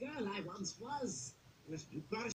girl I once was. Listen, you've got to